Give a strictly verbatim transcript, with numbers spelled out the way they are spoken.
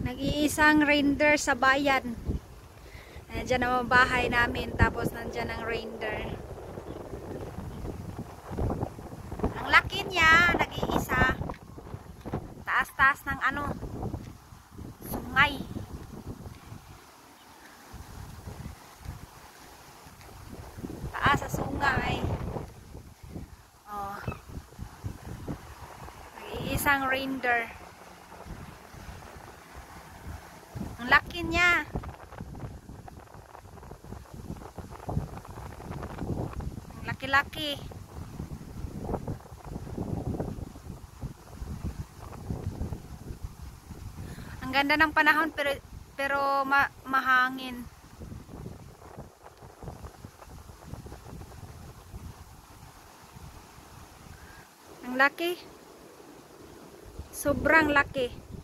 Nag-iisang reindeer sa bayan. Nandiyan ang bahay namin, tapos nandiyan ang reindeer. Ang laki niya, nag-iisa. Taas-taas ng ano, sungay. Taas sa sungay. Oh. Nag-iisang reindeer. Ang laki niya. Ang laki-laki. Ang ganda ng panahon pero pero ma mahangin. Ang laki. Sobrang laki.